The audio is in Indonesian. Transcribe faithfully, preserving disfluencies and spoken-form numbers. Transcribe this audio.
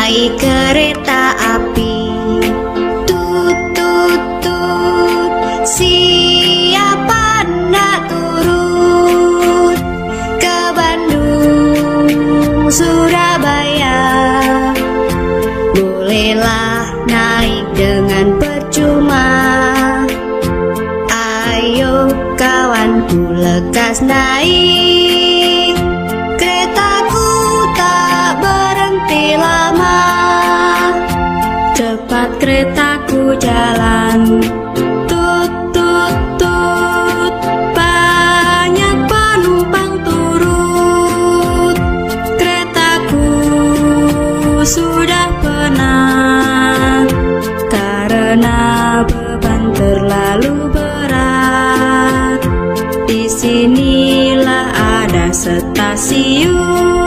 naik kereta api. Tut tut tut, siapa nak turun ke Bandung, Surabaya? Bolehlah naik dengan percuma. Ayo kawanku lekas naik, keretaku tak berhenti lama. Cepat keretaku jalan, tut tut tut, banyak penumpang turut. Keretaku sudah penat karena beban terlalu berat. Disinilah ada stasiun